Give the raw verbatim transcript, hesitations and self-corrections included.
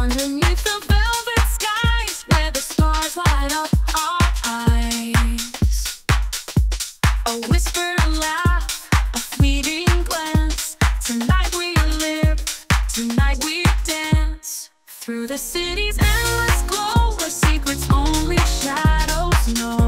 underneath the velvet skies, where the stars light up our eyes. A whisper, a laugh, a fleeting glance. Tonight we live, tonight we dance. Through the city's endless glow, where secrets only shadows know.